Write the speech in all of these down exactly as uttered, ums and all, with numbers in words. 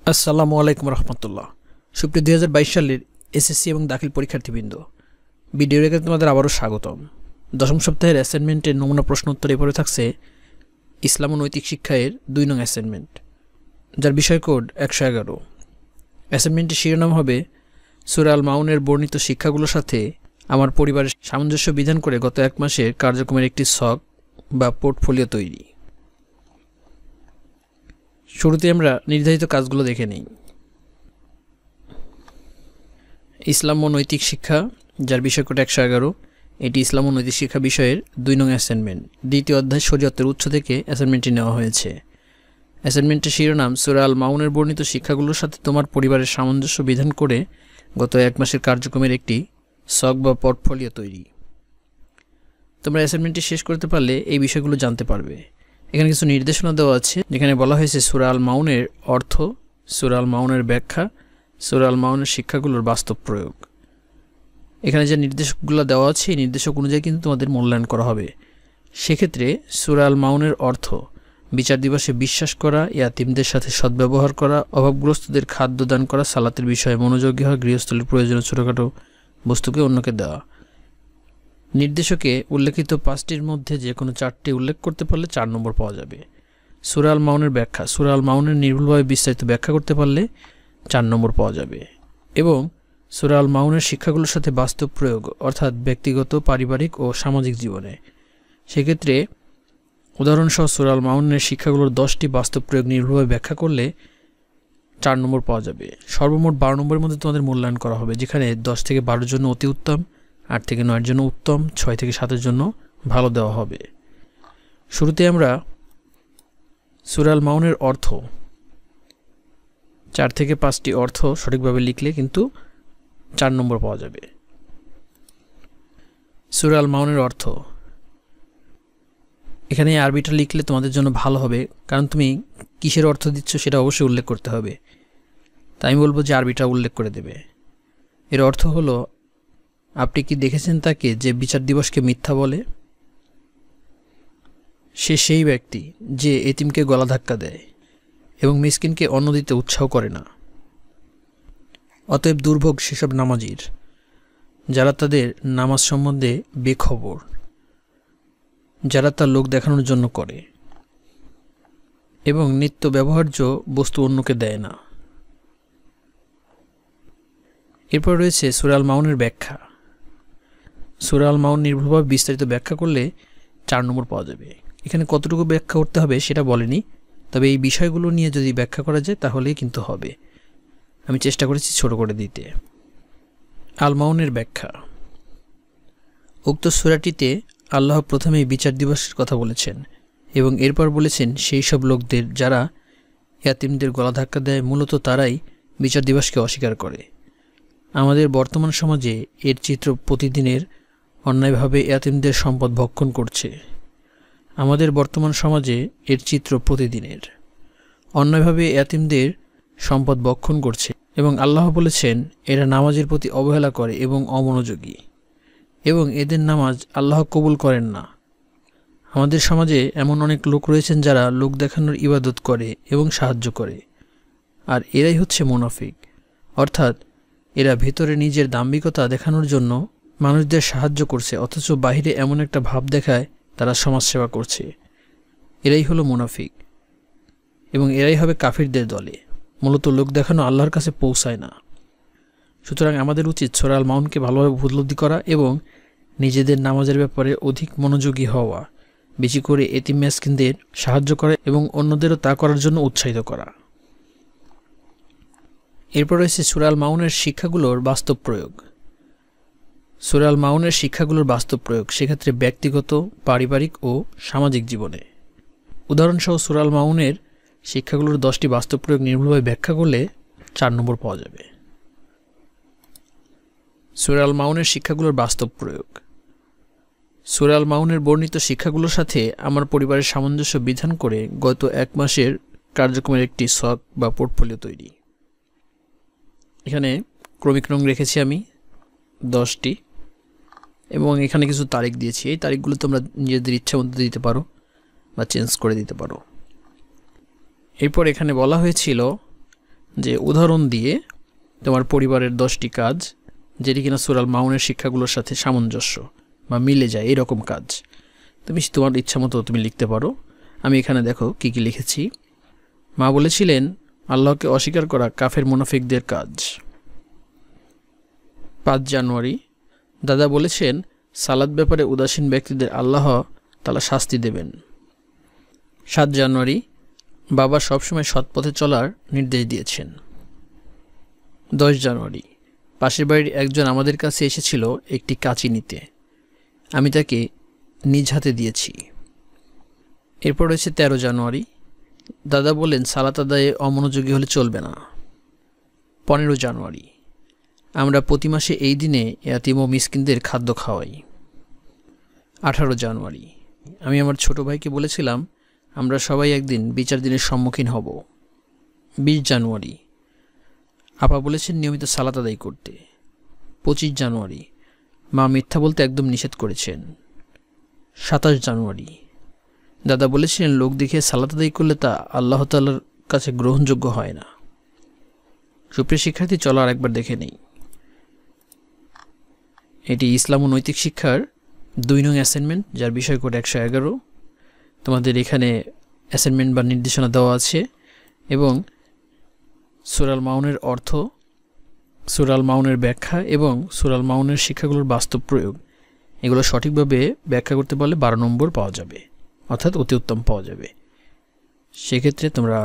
আসসালামু আলাইকুম রহমতুল্লাহ। সুপ্রিয় দুই হাজার বাইশ সালের এসএসসি এবং দাখিল পরীক্ষার্থীবৃন্দ, ভিডিও রেখে তোমাদের আবারও স্বাগতম। দশম সপ্তাহের অ্যাসাইনমেন্টের নমুনা প্রশ্ন উত্তর এরপরে থাকছে ইসলাম ও নৈতিক শিক্ষায়ের দুই নং অ্যাসাইনমেন্ট, যার বিষয় কোড একশো এগারো। অ্যাসাইনমেন্টের শিরোনাম হবে সূরা আল মাউনের বর্ণিত শিক্ষাগুলোর সাথে আমার পরিবারের সামঞ্জস্য বিধান করে গত এক মাসের কার্যক্রমের একটি ছক বা পোর্টফোলিও তৈরি। শুরুতে আমরা নির্ধারিত কাজগুলো দেখে নিই। ইসলাম ও নৈতিক শিক্ষা, যার বিষয় কোড একশো এগারো, এটি ইসলাম ও নৈতিক শিক্ষা বিষয়ের দুই নং অ্যাসাইনমেন্ট। দ্বিতীয় অধ্যায় শরীয়তের উৎস থেকে অ্যাসাইনমেন্টটি নেওয়া হয়েছে। অ্যাসাইনমেন্টের শিরোনাম সূরা আল মাউনের বর্ণিত শিক্ষাগুলোর সাথে তোমার পরিবারের সামঞ্জস্য বিধান করে গত এক মাসের কার্যক্রমের একটি ছক বা পোর্টফোলিও তৈরি। তোমরা অ্যাসাইনমেন্টটি শেষ করতে পারলে এই বিষয়গুলো জানতে পারবে। এখানে কিছু নির্দেশনা দেওয়া আছে, যেখানে বলা হয়েছে সূরা আল মাউনের অর্থ, সূরা আল মাউনের ব্যাখ্যা, সূরা আল মাউনের শিক্ষাগুলোর বাস্তব প্রয়োগ। এখানে যে নির্দেশকগুলো দেওয়া আছে এই নির্দেশক অনুযায়ী কিন্তু তোমাদের মূল্যায়ন করা হবে। সেক্ষেত্রে সূরা আল মাউনের অর্থ: বিচার দিবসে বিশ্বাস করা, ইয়াতিমদের সাথে সদ্ব্যবহার করা, অভাবগ্রস্তদের খাদ্য দান করা, সালাতের বিষয়ে মনোযোগী হওয়া, গৃহস্থলীর প্রয়োজনীয় ছোটোখাটো বস্তুকে অন্যকে দেওয়া। নির্দেশকে উল্লেখিত পাঁচটির মধ্যে যে কোনো চারটি উল্লেখ করতে পারলে চার নম্বর পাওয়া যাবে। সূরা আল মাউনের ব্যাখ্যা: সূরা আল মাউনের নির্ভুলভাবে বিস্তারিত ব্যাখ্যা করতে পারলে চার নম্বর পাওয়া যাবে। এবং সূরা আল মাউনের শিক্ষাগুলোর সাথে বাস্তব প্রয়োগ, অর্থাৎ ব্যক্তিগত, পারিবারিক ও সামাজিক জীবনে। সেক্ষেত্রে উদাহরণসহ সূরা আল মাউনের শিক্ষাগুলোর দশটি বাস্তব প্রয়োগ নির্ভুলভাবে ব্যাখ্যা করলে চার নম্বর পাওয়া যাবে। সর্বমোট বারো নম্বরের মধ্যে তোমাদের মূল্যায়ন করা হবে, যেখানে দশ থেকে বারোর জন্য অতি উত্তম, আট থেকে নয়ের জন্য উত্তম, ছয় থেকে সাতের জন্য ভালো দেওয়া হবে। শুরুতে আমরা সূরা আল মাউনের অর্থ, চার থেকে পাঁচটি অর্থ সঠিকভাবে লিখলে কিন্তু চার নম্বর পাওয়া যাবে। সূরা আল মাউনের অর্থ, এখানে আরবিটা লিখলে তোমাদের জন্য ভালো হবে, কারণ তুমি কিসের অর্থ দিচ্ছ সেটা অবশ্যই উল্লেখ করতে হবে। তাই আমি বলবো যে আরবিটা উল্লেখ করে দেবে। এর অর্থ হলো, আপনি কি দেখেছেন তাকে যে বিচার দিবসকে মিথ্যা বলে? সে সেই ব্যক্তি যে এতিমকে গলা ধাক্কা দেয় এবং মিসকিনকে অন্ন দিতে উৎসাহ করে না। অতএব দুর্ভোগ সেসব নামাজির, যারা তাদের নামাজ সম্বন্ধে বেখবর, যারা তা লোক দেখানোর জন্য করে এবং নিত্য ব্যবহার্য বস্তু অন্যকে দেয় না। এরপর রয়েছে সূরা আল মাউনের ব্যাখ্যা। সূরা আল মাউন নির্ভুলভাবে বিস্তারিত ব্যাখ্যা করলে চার নম্বর পাওয়া যাবে। এখানে কতটুকু ব্যাখ্যা করতে হবে সেটা বলেনি, তবে এই বিষয়গুলো নিয়ে যদি ব্যাখ্যা করা যায় তাহলেই কিন্তু হবে। আমি চেষ্টা করেছি ছোট করে দিতে। আল মাউনের ব্যাখ্যা: উক্ত সূরাটিতে আল্লাহ প্রথমেই বিচার দিবসের কথা বলেছেন এবং এরপর বলেছেন সেই সব লোকদের যারা ইয়াতিমদের গলা ধাক্কা দেয়, মূলত তারাই বিচার দিবসকে অস্বীকার করে। আমাদের বর্তমান সমাজে এর চিত্র প্রতিদিনের অন্যায়ভাবে ইয়াতিমদের সম্পদ ভক্ষণ করছে। আমাদের বর্তমান সমাজে এর চিত্র প্রতিদিনের অন্যায়ভাবে ইয়াতিমদের সম্পদ ভক্ষণ করছে এবং আল্লাহ বলেছেন এরা নামাজের প্রতি অবহেলা করে এবং অমনোযোগী, এবং এদের নামাজ আল্লাহ কবুল করেন না। আমাদের সমাজে এমন অনেক লোক রয়েছেন যারা লোক দেখানোর ইবাদত করে এবং সাহায্য করে, আর এরাই হচ্ছে মুনাফিক, অর্থাৎ এরা ভেতরে নিজের দাম্ভিকতা দেখানোর জন্য মানুষদের সাহায্য করছে, অথচ বাহিরে এমন একটা ভাব দেখায় তারা সমাজসেবা করছে। এরাই হলো মুনাফিক এবং এরাই হবে কাফিরদের দলে। মূলত লোক দেখানো আল্লাহর কাছে পৌঁছায় না। সুতরাং আমাদের উচিত সূরা আল মাউনকে ভালোভাবে উপলব্ধি করা এবং নিজেদের নামাজের ব্যাপারে অধিক মনোযোগী হওয়া, বেশি করে এতিম মিসকিনদের সাহায্য করা এবং অন্যদেরও তা করার জন্য উৎসাহিত করা। এরপর রয়েছে সূরা আল মাউনের শিক্ষাগুলোর বাস্তব প্রয়োগ। সূরা আল মাউনের শিক্ষাগুলোর বাস্তব প্রয়োগ, সেক্ষেত্রে ব্যক্তিগত, পারিবারিক ও সামাজিক জীবনে। উদাহরণসহ সূরা আল মাউনের শিক্ষাগুলোর দশটি বাস্তব প্রয়োগ নির্ভুলভাবে ব্যাখ্যা করলে চার নম্বর পাওয়া যাবে। সূরা আল মাউনের শিক্ষাগুলোর বাস্তব প্রয়োগ: সূরা আল মাউনের বর্ণিত শিক্ষাগুলোর সাথে আমার পরিবারের সামঞ্জস্য বিধান করে গত এক মাসের কার্যক্রমের একটি ছক বা পোর্টফোলিও তৈরি। এখানে ক্রমিক রং রেখেছি আমি দশটি, এবং এখানে কিছু তারিখ দিয়েছি। এই তারিখগুলো তোমরা নিজেদের ইচ্ছা মতো দিতে পারো বা চেঞ্জ করে দিতে পারো। এরপর এখানে বলা হয়েছিল যে উদাহরণ দিয়ে তোমার পরিবারের দশটি কাজ যেটি কিনা সূরা আল মাউনের শিক্ষাগুলোর সাথে সামঞ্জস্য বা মিলে যায় এরকম কাজ তুমি তোমার ইচ্ছা মতো তুমি লিখতে পারো। আমি এখানে দেখো কি কি লিখেছি। মা বলেছিলেন আল্লাহকে অস্বীকার করা কাফের মুনাফিকদের কাজ। পাঁচ জানুয়ারি দাদা বলেছেন সালাত ব্যাপারে উদাসীন ব্যক্তিদের আল্লাহ তাআলা শাস্তি দেবেন। সাত জানুয়ারি বাবা সবসময় সৎ পথে চলার নির্দেশ দিয়েছেন। দশ জানুয়ারি পাশের বাড়ির একজন আমাদের কাছে এসেছিল একটি কাঁচি নিতে, আমি তাকে নিজ হাতে দিয়েছি। এরপর রয়েছে তেরো জানুয়ারি দাদা বলেন সালাত আদায়ে অমনোযোগী হলে চলবে না। পনেরো জানুয়ারি আমরা প্রতি মাসে এই দিনে ইয়াতীম ও মিসকিনদের খাদ্য খাওয়াই। আঠারো জানুয়ারি আমি আমার ছোট ভাইকে বলেছিলাম আমরা সবাই একদিন বিচার দিনের সম্মুখীন হব। বিশ জানুয়ারি আপা বলেছেন নিয়মিত সালাত আদায় করতে। পঁচিশ জানুয়ারি মা মিথ্যা বলতে একদম নিষেধ করেছেন। সাতাশ জানুয়ারি দাদা বলেছিলেন লোক দেখে সালাত আদায় করলে তা আল্লাহ তাআলার কাছে গ্রহণযোগ্য হয় না। সুপ্রিয় শিক্ষার্থী, চলো আর একবার দেখে নেই। এটি ইসলাম ও নৈতিক শিক্ষার দুই নং অ্যাসাইনমেন্ট, যার বিষয় কোড একশো এগারো। তোমাদের এখানে অ্যাসাইনমেন্ট বা নির্দেশনা দেওয়া আছে এবং সূরা আল মাউনের অর্থ, সূরা আল মাউনের ব্যাখ্যা এবং সূরা আল মাউনের শিক্ষাগুলোর বাস্তব প্রয়োগ, এগুলো সঠিকভাবে ব্যাখ্যা করতে পারলে বারো নম্বর পাওয়া যাবে, অর্থাৎ অতি উত্তম পাওয়া যাবে। সেক্ষেত্রে তোমরা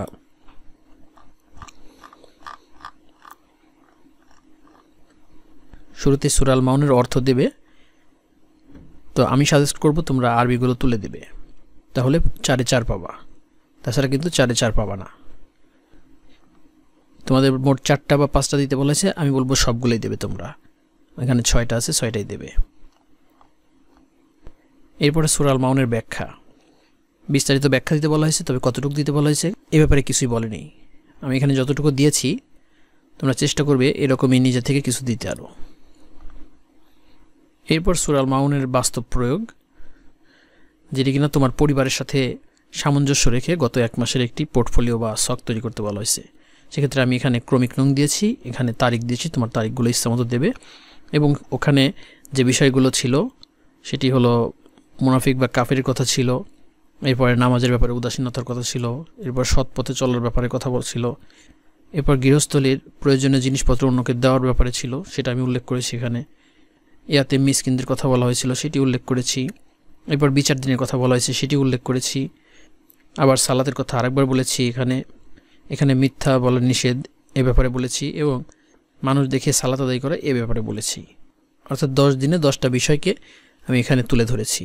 শুরুতে সূরা আল মাউনের অর্থ দেবে। তো আমি সাজেস্ট করব তোমরা আরবিগুলো তুলে দেবে, তাহলে চারে চার পাবা। তাছাড়া কিন্তু চারে চার পাবা না। তোমাদের মোট চারটা বা পাঁচটা দিতে বলেছে, আমি বলবো সবগুলোই দেবে তোমরা। এখানে ছয়টা আছে, ছয়টাই দেবে। এরপরে সূরা আল মাউনের ব্যাখ্যা, বিস্তারিত ব্যাখ্যা দিতে বলা হয়েছে, তবে কতটুকু দিতে বলা হয়েছে এ ব্যাপারে কিছুই বলেনি। আমি এখানে যতটুকু দিয়েছি তোমরা চেষ্টা করবে এরকমই নিজে থেকে কিছু দিতে আরও। এরপর সূরা আল মাউনের বাস্তব প্রয়োগ, যেটি কিনা তোমার পরিবারের সাথে সামঞ্জস্য রেখে গত এক মাসের একটি পোর্টফোলিও বা শখ তৈরি করতে বলা হয়েছে। সেক্ষেত্রে আমি এখানে ক্রমিক নং দিয়েছি, এখানে তারিখ দিয়েছি, তোমার তারিখগুলো ইচ্ছামতো দেবে। এবং ওখানে যে বিষয়গুলো ছিল সেটি হলো মুনাফিক বা কাফের কথা ছিল, এরপরে নামাজের ব্যাপারে উদাসীনতার কথা ছিল, এরপর সৎ পথে চলার ব্যাপারে কথা বলছিল, এরপর গৃহস্থলীর প্রয়োজনীয় জিনিসপত্র অন্যকে দেওয়ার ব্যাপারে ছিল, সেটা আমি উল্লেখ করেছি। এখানে ইয়াতে মিসকিনদের কথা বলা হয়েছিল, সেটি উল্লেখ করেছি। এরপর বিচার দিনের কথা বলা হয়েছে, সেটি উল্লেখ করেছি। আবার সালাতের কথা আরেকবার বলেছি। এখানে এখানে মিথ্যা বলার নিষেধ এ ব্যাপারে বলেছি এবং মানুষ দেখে সালাত আদায় করা এ ব্যাপারে বলেছি। অর্থাৎ দশ দিনে দশটা বিষয়কে আমি এখানে তুলে ধরেছি।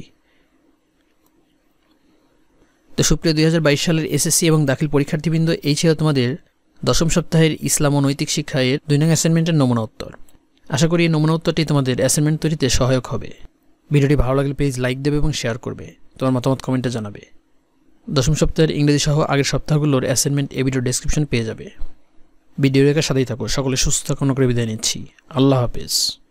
তো সুপ্রিয় দুই হাজার বাইশ সালের এসএসসি এবং দাখিল পরীক্ষার্থীবৃন্দ, এই ছিল তোমাদের দশম সপ্তাহের ইসলাম ও নৈতিক শিক্ষা এর দুই নং অ্যাসাইনমেন্টের নমুনা উত্তর। আশা করি এই নমুনা উত্তরটি তোমাদের অ্যাসাইনমেন্ট তৈরিতে সহায়ক হবে। ভিডিওটি ভালো লাগলে প্লিজ লাইক দেবে এবং শেয়ার করবে, তোমার মতামত কমেন্টে জানাবে। দশম সপ্তাহের ইংরেজি সহ আগের সপ্তাহগুলোর অ্যাসাইনমেন্ট এই ভিডিও ডেসক্রিপশন পেয়ে যাবে। ভিডিও রেখার সাথেই থাকো। সকলে সুস্থ থাকুন করে বিদায় নিচ্ছি। আল্লাহ হাফেজ।